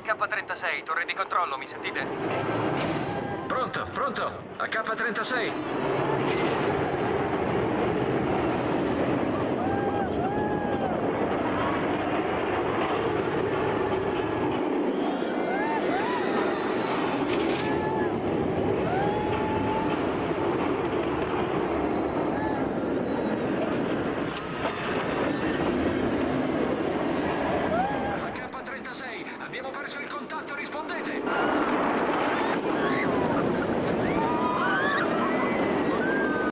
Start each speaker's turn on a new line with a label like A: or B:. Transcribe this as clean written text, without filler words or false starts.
A: AK-36, torre di controllo, mi sentite?
B: Pronto, pronto. AK-36. Abbiamo perso il contatto, rispondete!